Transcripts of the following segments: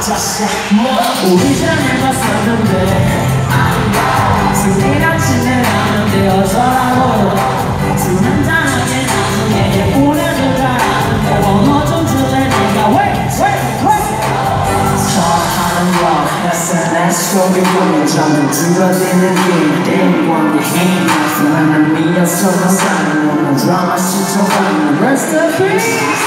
우리 잘 해봤었는데 스물같이 내놨는데 어쩌라고 술 한잔하게 나중에 보내줄 줄 알았는데 번호 좀 줄래 내가 왜 전화하는 거 SNS 속에 보면 점점 줄어드는 게 관계해 나는 미어서 사는 없는 드라마 시청하는 Rest in peace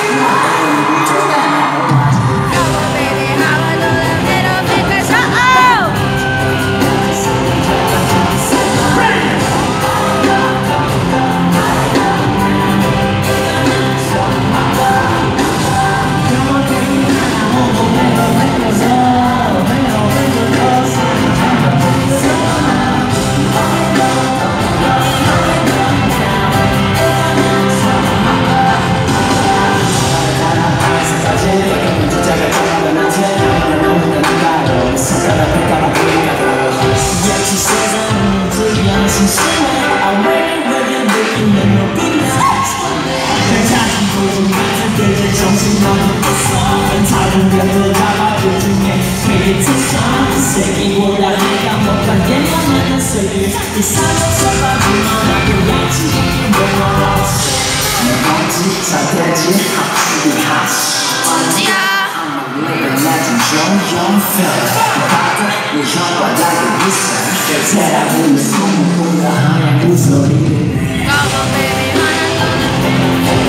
새끼보다 내가 못한 게 많은 새끼 이 산에서 마지막 나고야지 영원 없이 뭔지 잘되지 확실히 하지 언제야 나좀 종종 feel 바다 내 혓바닥에 있어 대체라고 내 손목보다 하얀 그 소리를 Come on baby 하얀 너는